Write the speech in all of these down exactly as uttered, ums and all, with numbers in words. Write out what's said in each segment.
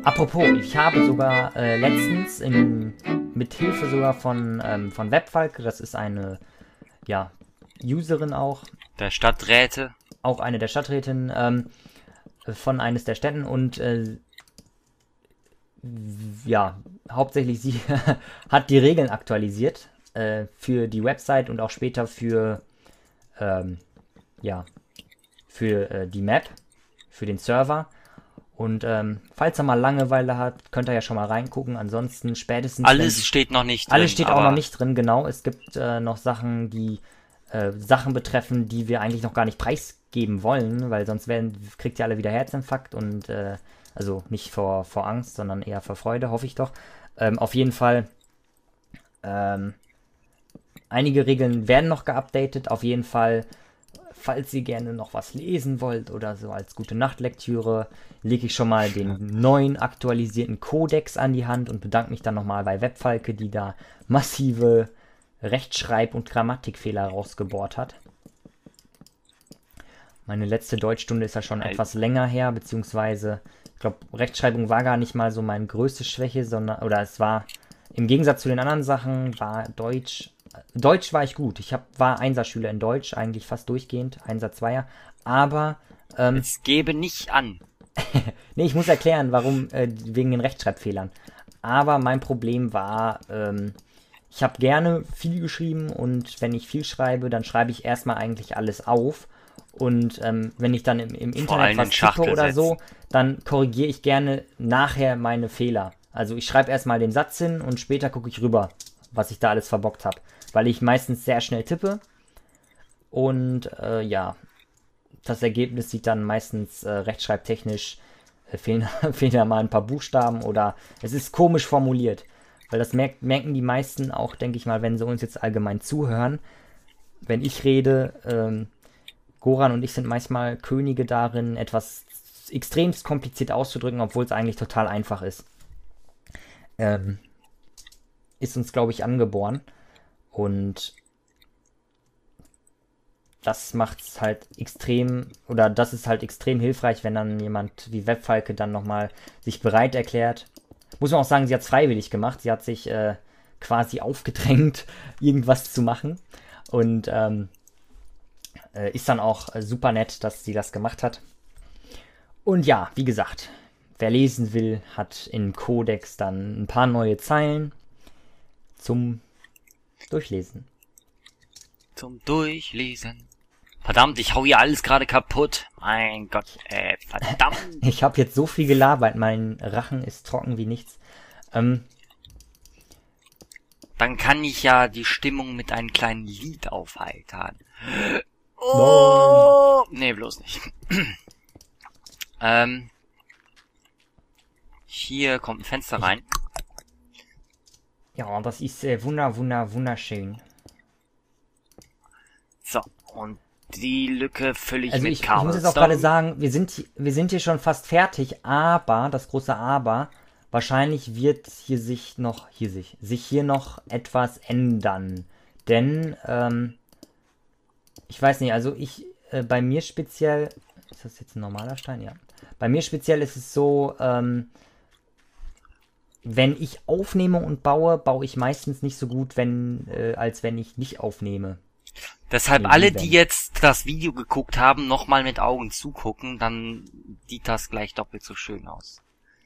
Apropos, ich habe sogar äh, letztens in, mit Hilfe sogar von, ähm, von Webfalke, das ist eine, ja, Userin auch, Der Stadträte. auch eine der Stadträtinnen, ähm, von eines der Städten und äh, ja, hauptsächlich sie hat die Regeln aktualisiert äh, für die Website und auch später für, ähm, ja, für äh, die Map, für den Server. Und ähm, falls er mal Langeweile hat, könnt ihr ja schon mal reingucken. Ansonsten spätestens... wenn Alles die- steht noch nicht drin. Alles steht auch aber noch nicht drin, genau. Es gibt äh, noch Sachen, die äh, Sachen betreffen, die wir eigentlich noch gar nicht preisgeben wollen, weil sonst werden, kriegt ihr alle wieder Herzinfarkt und äh, also nicht vor, vor Angst, sondern eher vor Freude, hoffe ich doch. Ähm, auf jeden Fall, ähm, einige Regeln werden noch geupdatet. Auf jeden Fall, falls ihr gerne noch was lesen wollt oder so als gute Nachtlektüre, lege ich schon mal den neuen aktualisierten Kodex an die Hand und bedanke mich dann nochmal bei Webfalke, die da massive Rechtschreib- und Grammatikfehler rausgebohrt hat. Meine letzte Deutschstunde ist ja schon Ei. etwas länger her, beziehungsweise, ich glaube, Rechtschreibung war gar nicht mal so meine größte Schwäche, sondern, oder es war, im Gegensatz zu den anderen Sachen, war Deutsch, Deutsch war ich gut. Ich hab, war Einserschüler in Deutsch, eigentlich fast durchgehend, Einser, Zweier, aber, ähm, jetzt gebe nicht an. nee, ich muss erklären, warum, äh, wegen den Rechtschreibfehlern. Aber mein Problem war, ähm, ich habe gerne viel geschrieben und wenn ich viel schreibe, dann schreibe ich erstmal eigentlich alles auf. Und ähm, wenn ich dann im, im Internet allem was in Schachtel tippe oder so, setzen. dann korrigiere ich gerne nachher meine Fehler. Also ich schreibe erstmal den Satz hin und später gucke ich rüber, was ich da alles verbockt habe. Weil ich meistens sehr schnell tippe. Und äh, ja, das Ergebnis sieht dann meistens äh, rechtschreibtechnisch, äh, fehlen, fehlen da mal ein paar Buchstaben oder es ist komisch formuliert. Weil das merkt, merken die meisten auch, denke ich mal, wenn sie uns jetzt allgemein zuhören. Wenn ich rede, ähm, Goran und ich sind manchmal Könige darin, etwas extremst kompliziert auszudrücken, obwohl es eigentlich total einfach ist. Ähm, ist uns, glaube ich, angeboren. Und das macht es halt extrem, oder das ist halt extrem hilfreich, wenn dann jemand wie Webfalke dann nochmal sich bereit erklärt. Muss man auch sagen, sie hat es freiwillig gemacht. Sie hat sich äh, quasi aufgedrängt, irgendwas zu machen. Und ähm, äh, ist dann auch äh, super nett, dass sie das gemacht hat. Und ja, wie gesagt, wer lesen will, hat im Kodex dann ein paar neue Zeilen zum Durchlesen. Zum Durchlesen. Verdammt, ich hau hier alles gerade kaputt. Mein Gott, äh, verdammt. Ich habe jetzt so viel gelabert, mein Rachen ist trocken wie nichts. Ähm, Dann kann ich ja die Stimmung mit einem kleinen Lied aufheitern. Oh! Nee, bloß nicht. ähm. Hier kommt ein Fenster rein. ja, das ist äh, wunder, wunder, wunderschön. So, und die Lücke fülle ich Also mit ich, ich muss jetzt auch Cobblestone. gerade sagen, wir sind, wir sind hier schon fast fertig, aber, das große Aber, wahrscheinlich wird hier sich noch, hier sich, sich hier noch etwas ändern. Denn, ähm, ich weiß nicht, also ich, äh, bei mir speziell, ist das jetzt ein normaler Stein? Ja. Bei mir speziell ist es so, ähm, wenn ich aufnehme und baue, baue ich meistens nicht so gut, wenn, äh, als wenn ich nicht aufnehme. Deshalb Nee, alle, wie die wenn. jetzt das Video geguckt haben, nochmal mit Augen zugucken, dann sieht das gleich doppelt so schön aus.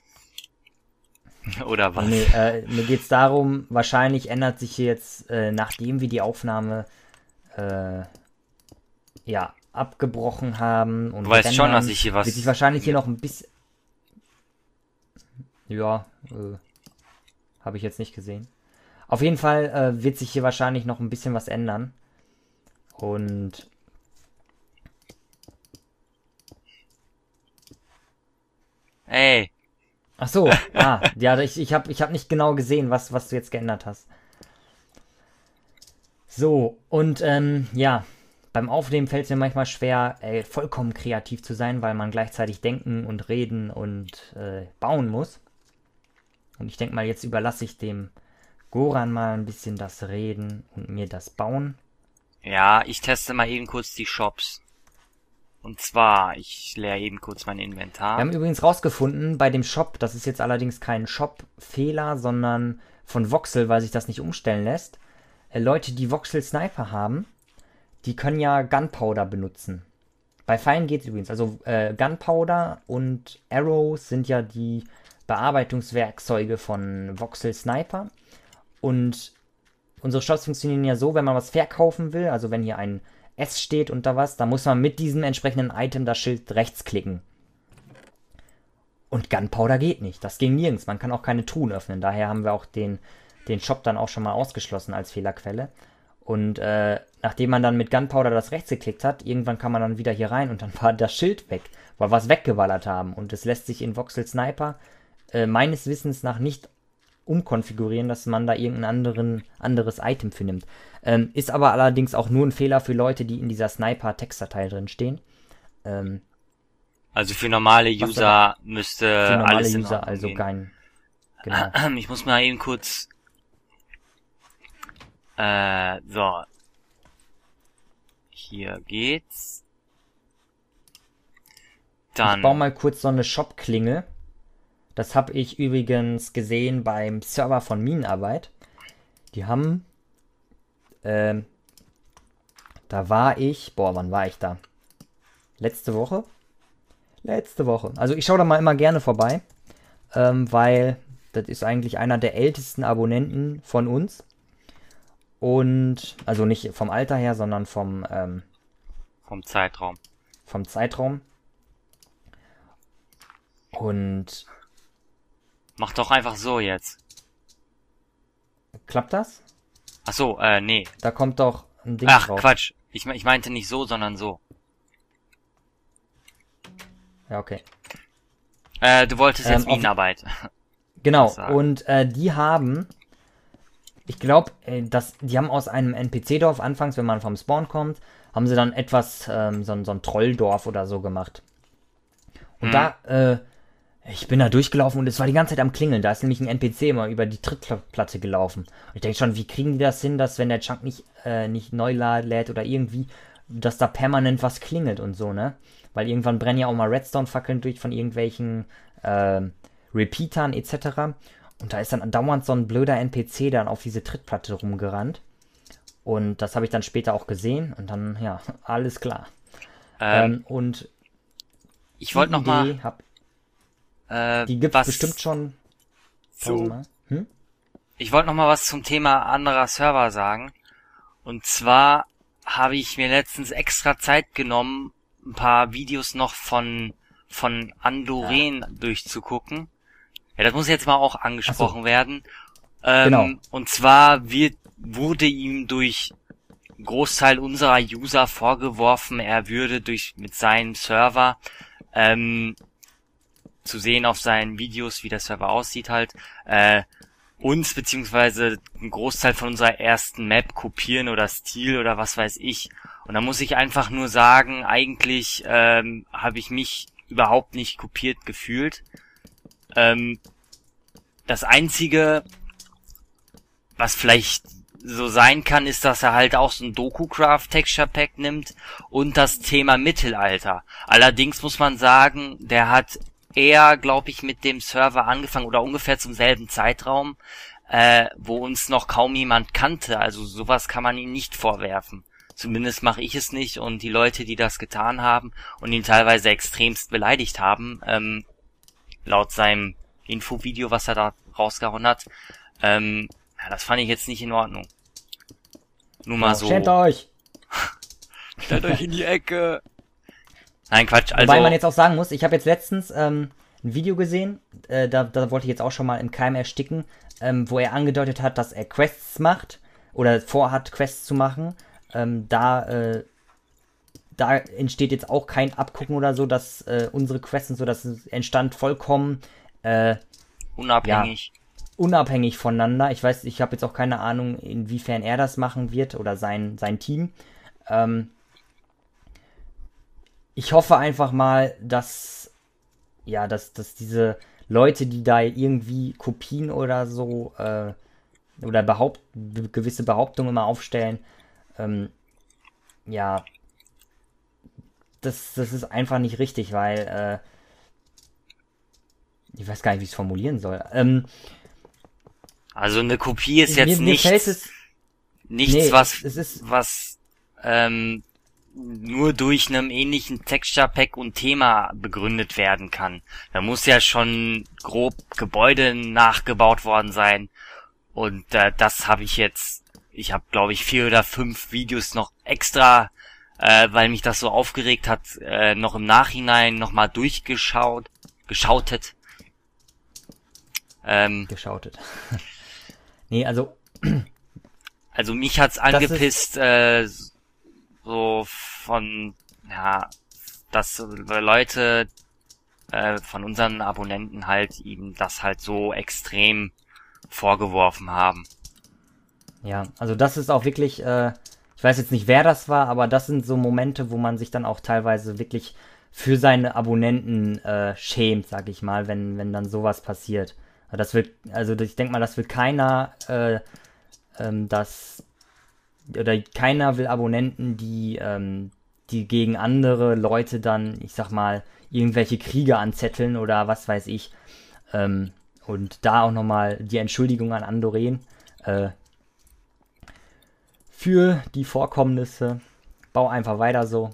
Oder was? Nee, äh, mir geht's darum, wahrscheinlich ändert sich jetzt, äh, nachdem wir die Aufnahme äh, ja, abgebrochen haben und Du weißt schon, rendern, dass ich hier was... wird sich wahrscheinlich hier noch ein bisschen... Ja, äh, habe ich jetzt nicht gesehen. Auf jeden Fall äh, wird sich hier wahrscheinlich noch ein bisschen was ändern. Und... Ey, Ach so, ah, ja, ich, ich habe ich hab nicht genau gesehen, was, was du jetzt geändert hast. So, und ähm, ja, beim Aufnehmen fällt es mir manchmal schwer, äh, vollkommen kreativ zu sein, weil man gleichzeitig denken und reden und äh, bauen muss. Und ich denke mal, jetzt überlasse ich dem Goran mal ein bisschen das Reden und mir das Bauen. ja, ich teste mal eben kurz die Shops. Und zwar, ich leere eben kurz mein Wir Inventar. haben übrigens rausgefunden bei dem Shop, das ist jetzt allerdings kein Shop-Fehler, sondern von Voxel, weil sich das nicht umstellen lässt. Äh, Leute, die Voxel Sniper haben, die können ja Gunpowder benutzen. Bei Pfeilen geht es übrigens. Also äh, Gunpowder und Arrows sind ja die Bearbeitungswerkzeuge von Voxel Sniper. Und unsere Shops funktionieren ja so, wenn man was verkaufen will, also wenn hier ein S steht und da was, dann muss man mit diesem entsprechenden Item das Schild rechts klicken. Und Gunpowder geht nicht. Das ging nirgends. Man kann auch keine Truhen öffnen. Daher haben wir auch den, den Shop dann auch schon mal ausgeschlossen als Fehlerquelle. Und äh, nachdem man dann mit Gunpowder das rechts geklickt hat, irgendwann kam man dann wieder hier rein und dann war das Schild weg, weil wir es weggeballert haben. Und es lässt sich in Voxel Sniper äh, meines Wissens nach nicht umkonfigurieren, dass man da irgendein anderen, anderes Item für nimmt. Ähm, ist aber allerdings auch nur ein Fehler für Leute, die in dieser Sniper-Textdatei drin stehen. Ähm, Also für normale Was User aber- müsste für normale alles in User Ordnung also gehen. kein... Genau. Ich muss mal eben kurz... Äh, so. Hier geht's. Dann... Ich baue mal kurz so eine Shop-Klingel. Das habe ich übrigens gesehen beim Server von Minenarbeit. Die haben... Ähm, da war ich... Boah, wann war ich da? Letzte Woche? Letzte Woche. Also ich schaue da mal immer gerne vorbei. Ähm, weil das ist eigentlich einer der ältesten Abonnenten von uns. Und... Also nicht vom Alter her, sondern vom... Ähm, vom Zeitraum. vom Zeitraum. Und Mach doch einfach so jetzt. klappt das? Ach so, äh, nee. Da kommt doch ein Ding Ach, drauf. Quatsch. Ich, me- ich meinte nicht so, sondern so. Ja, okay. Äh, du wolltest jetzt Ähm, auf- Minenarbeit. Genau. sagen. Und äh, die haben, ich glaube, äh, dass die haben aus einem N P C-Dorf anfangs, wenn man vom Spawn kommt, haben sie dann etwas, ähm, so, ein- so ein Trolldorf oder so gemacht. Und Hm. da, äh, ich bin da durchgelaufen und es war die ganze Zeit am Klingeln. Da ist nämlich ein N P C immer über die Trittplatte gelaufen. Und ich denke schon, wie kriegen die das hin, dass wenn der Chunk nicht, äh, nicht neu la- lädt oder irgendwie, dass da permanent was klingelt und so, ne? Weil irgendwann brennen ja auch mal Redstone-Fackeln durch von irgendwelchen ähm, Repeatern et cetera. Und da ist dann dauernd so ein blöder N P C dann auf diese Trittplatte rumgerannt. Und das habe ich dann später auch gesehen. Und dann, ja, alles klar. Ähm, Ähm, und ich wollte noch die mal, Idee hab, äh, die gibt's was bestimmt schon zu, tausendmal. Hm? ich wollte noch mal was zum Thema anderer Server sagen. Und zwar habe ich mir letztens extra Zeit genommen, ein paar Videos noch von von Andoren durchzugucken. Ja, das muss jetzt mal auch angesprochen werden. Ähm, Genau. Und zwar wird, wurde ihm durch Großteil unserer User vorgeworfen, er würde durch mit seinem Server ähm, zu sehen auf seinen Videos, wie der Server aussieht halt, äh, uns beziehungsweise einen Großteil von unserer ersten Map kopieren oder Stil oder was weiß ich. Und da muss ich einfach nur sagen, eigentlich ähm, habe ich mich überhaupt nicht kopiert gefühlt. Ähm, das Einzige, was vielleicht so sein kann, ist, dass er halt auch so ein DokuCraft Texture Pack nimmt und das Thema Mittelalter. Allerdings muss man sagen, der hat eher, glaube ich, mit dem Server angefangen oder ungefähr zum selben Zeitraum, äh, wo uns noch kaum jemand kannte. Also sowas kann man ihm nicht vorwerfen. Zumindest mache ich es nicht, und die Leute, die das getan haben und ihn teilweise extremst beleidigt haben, ähm, laut seinem Infovideo, was er da rausgehauen hat, ähm, ja, das fand ich jetzt nicht in Ordnung. Nur mal so. Schämt euch! Stellt euch in die Ecke. Nein, Quatsch, also. Wobei man jetzt auch sagen muss, ich habe jetzt letztens ähm, ein Video gesehen, äh, da, da wollte ich jetzt auch schon mal im Keim ersticken, ähm, wo er angedeutet hat, dass er Quests macht oder vorhat, Quests zu machen. Ähm, da, äh, da entsteht jetzt auch kein Abgucken oder so, dass äh, unsere Quests und so, das entstand vollkommen äh, unabhängig. unabhängig voneinander. Ich weiß, ich habe jetzt auch keine Ahnung, inwiefern er das machen wird oder sein, sein Team. Ähm, ich hoffe einfach mal, dass, ja, dass, dass diese Leute, die da irgendwie Kopien oder so äh, oder behaupt, gewisse Behauptungen immer aufstellen, ähm, ja, das, das ist einfach nicht richtig, weil, äh, ich weiß gar nicht, wie ich es formulieren soll. Ähm, also eine Kopie ist jetzt mir, mir nichts, fällt es, nichts, nee, was, es ist, was ähm, nur durch einem ähnlichen Texture Pack und Thema begründet werden kann. Da muss ja schon grob Gebäude nachgebaut worden sein. Und äh, das habe ich jetzt, ich habe glaube ich vier oder fünf Videos noch extra, äh, weil mich das so aufgeregt hat, äh, noch im Nachhinein nochmal durchgeschaut, geschautet. Ähm, geschautet. Nee, also, also mich hat's angepisst, äh, so von, ja, dass Leute äh, von unseren Abonnenten halt ihm das halt so extrem vorgeworfen haben. ja, also das ist auch wirklich, äh, ich weiß jetzt nicht, wer das war, aber das sind so Momente, wo man sich dann auch teilweise wirklich für seine Abonnenten äh, schämt, sag ich mal, wenn, wenn dann sowas passiert. Das wird, also ich denke mal, das will keiner, äh, ähm, das, oder keiner will Abonnenten, die, ähm, die gegen andere Leute dann, ich sag mal, irgendwelche Kriege anzetteln oder was weiß ich. Ähm, und da auch nochmal die Entschuldigung an Andoreen äh, für die Vorkommnisse. Bau einfach weiter so.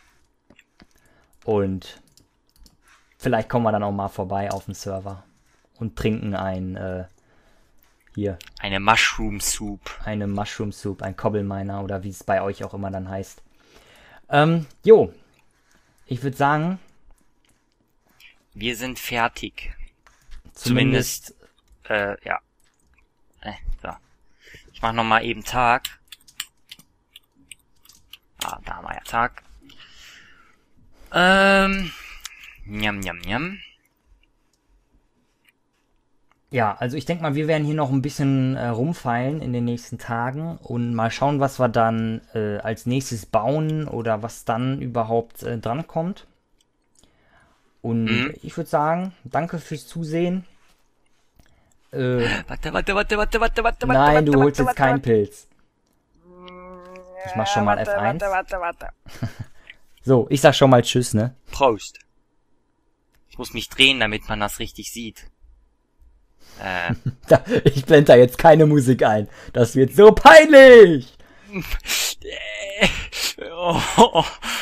Und vielleicht kommen wir dann auch mal vorbei auf den Server und trinken ein, äh, hier. Eine Mushroom Soup. Eine Mushroom Soup, ein Cobbleminer oder wie es bei euch auch immer dann heißt. Ähm, jo. Ich würde sagen, wir sind fertig. Zumindest, Zumindest äh, ja. Äh, so. Ich mach nochmal eben Tag. Ah, da haben wir ja Tag. Ähm. Njam, njam, njam. Ja, also ich denke mal, wir werden hier noch ein bisschen äh, rumfeilen in den nächsten Tagen und mal schauen, was wir dann äh, als nächstes bauen oder was dann überhaupt äh, drankommt. Und Mhm. ich würde sagen, danke fürs Zusehen. Äh, Warte, warte, warte, warte, warte, warte, nein, warte, du warte, holst jetzt warte, keinen warte. Pilz. Ich mach schon mal warte, F eins. Warte, warte, warte. So, ich sag schon mal Tschüss, ne? Prost. Ich muss mich drehen, damit man das richtig sieht. Äh. Da, ich blende da jetzt keine Musik ein. Das wird so peinlich! oh, oh,